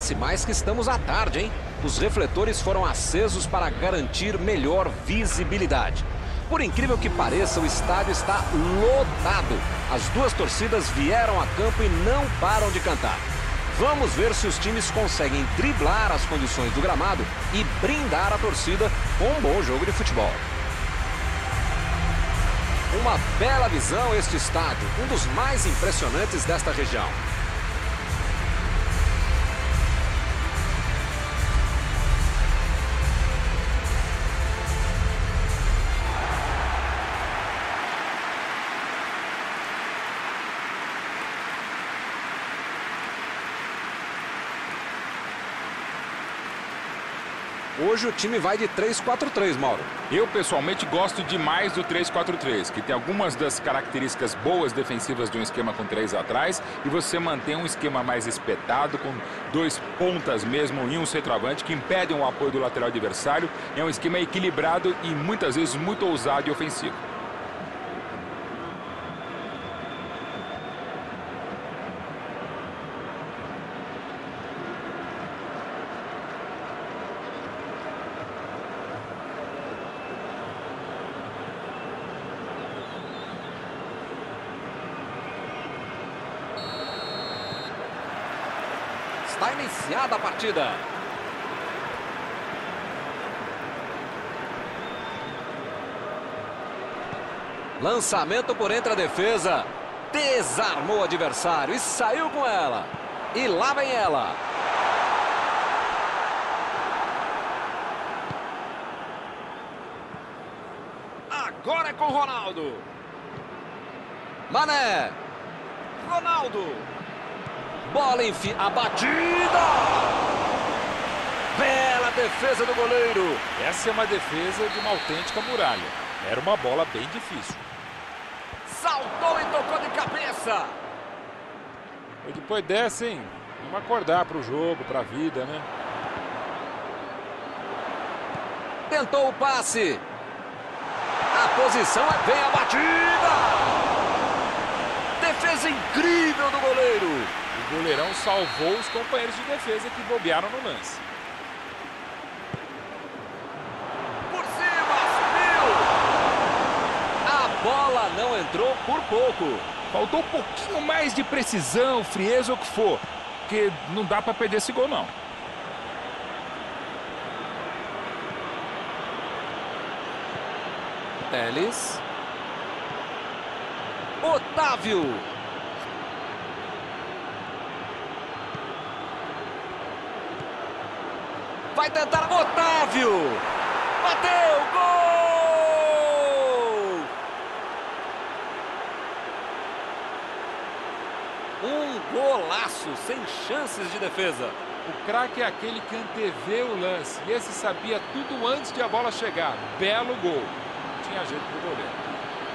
Parece mais que estamos à tarde, hein? Os refletores foram acesos para garantir melhor visibilidade. Por incrível que pareça, o estádio está lotado. As duas torcidas vieram a campo e não param de cantar. Vamos ver se os times conseguem driblar as condições do gramado e brindar a torcida com um bom jogo de futebol. Uma bela visão este estádio, um dos mais impressionantes desta região. Hoje o time vai de 3-4-3, Mauro. Eu, pessoalmente, gosto demais do 3-4-3, que tem algumas das características boas defensivas de um esquema com 3 atrás, e você mantém um esquema mais espetado, com 2 pontas mesmo e um centroavante, que impedem o apoio do lateral adversário. É um esquema equilibrado e, muitas vezes, muito ousado e ofensivo. Está iniciada a partida. Lançamento por entre a defesa. Desarmou o adversário e saiu com ela. E lá vem ela. Agora é com Ronaldo. Mané. Ronaldo. Bola a batida! Bela defesa do goleiro. Essa é uma defesa de uma autêntica muralha. Era uma bola bem difícil. Saltou e tocou de cabeça. E depois dessa, hein? Vamos acordar para o jogo, para a vida, né? Tentou o passe. A posição vem a batida. Defesa incrível do goleiro. O goleirão salvou os companheiros de defesa que bobearam no lance. Por cima, subiu! A bola não entrou por pouco. Faltou um pouquinho mais de precisão, frieza ou o que for. Porque não dá para perder esse gol, não. Teles. Otávio. Vai tentar Otávio. Bateu, gol! Um golaço, sem chances de defesa. O craque é aquele que antevê o lance. E esse sabia tudo antes de a bola chegar. Belo gol. Não tinha jeito pro goleiro.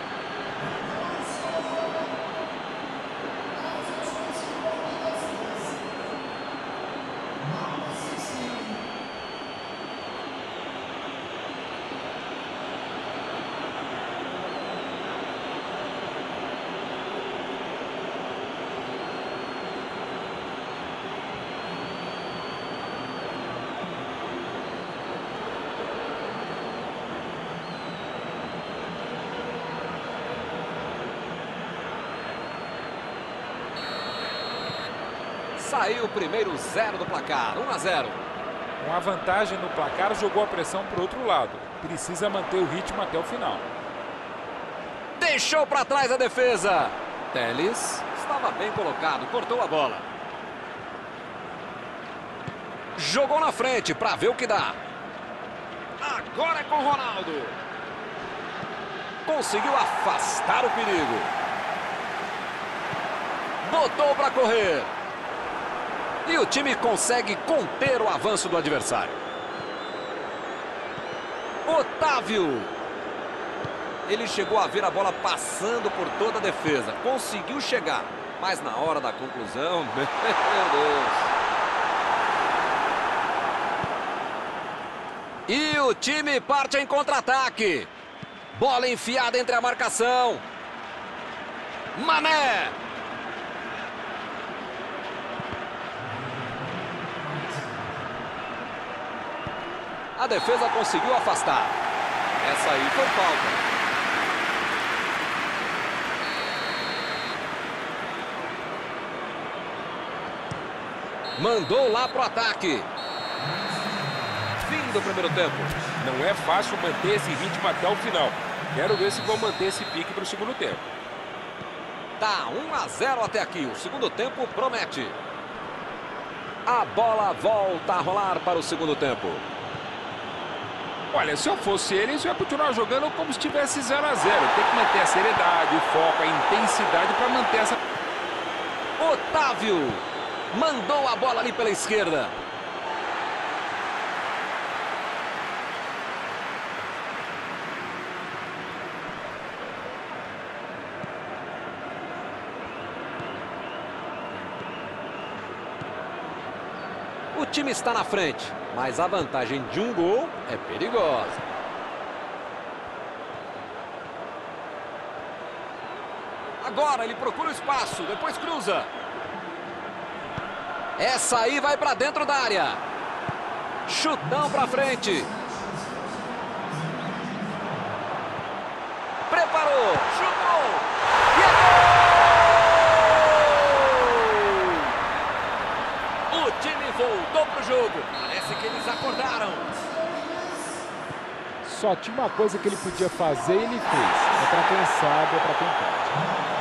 Saiu o primeiro 0 do placar, 1-0. Com a vantagem no placar, jogou a pressão para o outro lado. Precisa manter o ritmo até o final. Deixou para trás a defesa. Teles estava bem colocado, cortou a bola. Jogou na frente para ver o que dá. Agora é com Ronaldo. Conseguiu afastar o perigo. Botou para correr. E o time consegue conter o avanço do adversário. Otávio. Ele chegou a ver a bola passando por toda a defesa. Conseguiu chegar. Mas na hora da conclusão, meu Deus. E o time parte em contra-ataque. Bola enfiada entre a marcação. Mané. A defesa conseguiu afastar. Essa aí foi falta. Mandou lá pro ataque. Fim do primeiro tempo. Não é fácil manter esse ritmo até o final. Quero ver se vão manter esse pique para o segundo tempo. Tá 1-0 até aqui. O segundo tempo promete. A bola volta a rolar para o segundo tempo. Olha, se eu fosse eles, eu ia continuar jogando como se estivesse 0-0. Tem que manter a seriedade, o foco, a intensidade para manter essa... Otávio mandou a bola ali pela esquerda. O time está na frente, mas a vantagem de um gol é perigosa. Agora ele procura o espaço, depois cruza. Essa aí vai para dentro da área. Chutão para frente. Preparou, chutou. E é gol! O time voltou pro jogo. Parece que eles acordaram. Só tinha uma coisa que ele podia fazer e ele fez. É para quem sabe, é para quem pode.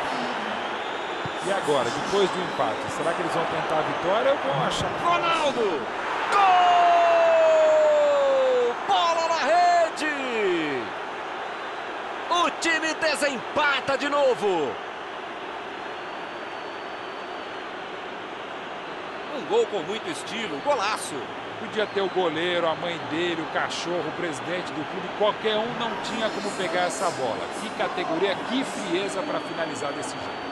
E agora, depois do empate, será que eles vão tentar a vitória ou vão achar? Ronaldo! Gol! Bola na rede! O time desempata de novo. Um gol com muito estilo, golaço. Podia ter o goleiro, a mãe dele, o cachorro, o presidente do clube. Qualquer um não tinha como pegar essa bola. Que categoria, que frieza para finalizar desse jeito.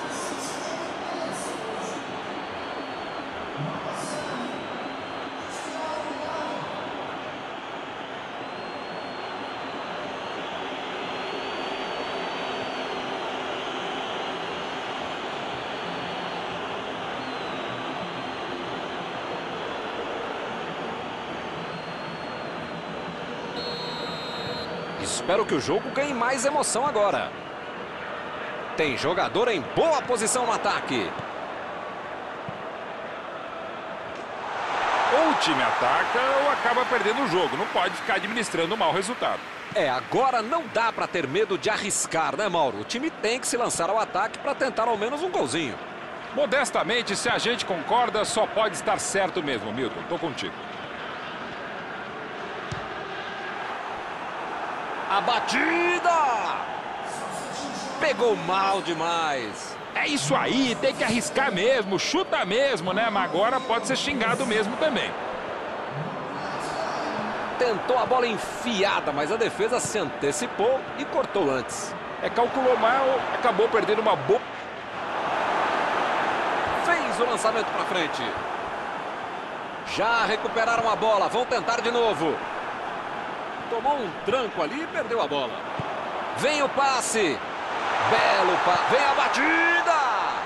Espero que o jogo ganhe mais emoção agora. Tem jogador em boa posição no ataque. Ou o time ataca ou acaba perdendo o jogo. Não pode ficar administrando um mau resultado. Agora não dá para ter medo de arriscar, né, Mauro? O time tem que se lançar ao ataque para tentar ao menos um golzinho. Modestamente, se a gente concorda, só pode estar certo mesmo, Milton. Tô contigo. A batida! Pegou mal demais. É isso aí, tem que arriscar mesmo, chuta mesmo, né? Mas agora pode ser xingado mesmo também. Tentou a bola enfiada, mas a defesa se antecipou e cortou antes. Calculou mal, acabou perdendo uma boa... Fez o lançamento para frente. Já recuperaram a bola, vão tentar de novo. Tomou um tranco ali e perdeu a bola. Vem o passe. Belo passe. Vem a batida.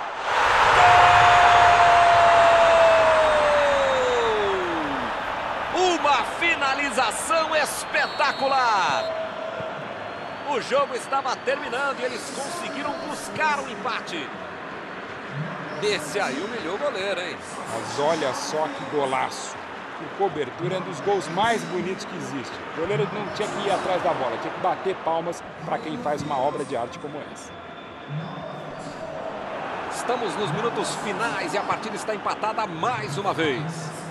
Gol! Uma finalização espetacular. O jogo estava terminando e eles conseguiram buscar um empate. Esse aí humilhou o goleiro, hein? Mas olha só que golaço. Por cobertura, é um dos gols mais bonitos que existe. O goleiro não tinha que ir atrás da bola, tinha que bater palmas para quem faz uma obra de arte como essa. Estamos nos minutos finais e a partida está empatada mais uma vez.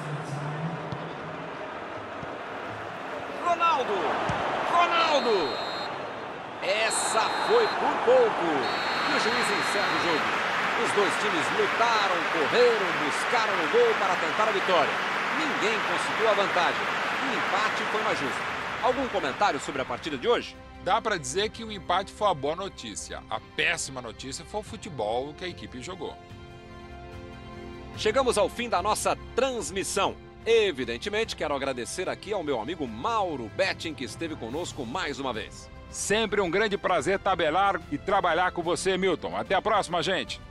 Ronaldo! Ronaldo! Essa foi por pouco. E o juiz encerra o jogo. Os dois times lutaram, correram, buscaram o gol para tentar a vitória. Ninguém conseguiu a vantagem. O empate foi mais justo. Algum comentário sobre a partida de hoje? Dá para dizer que o empate foi a boa notícia. A péssima notícia foi o futebol que a equipe jogou. Chegamos ao fim da nossa transmissão. Evidentemente, quero agradecer aqui ao meu amigo Mauro Betting, que esteve conosco mais uma vez. Sempre um grande prazer tabelar e trabalhar com você, Milton. Até a próxima, gente!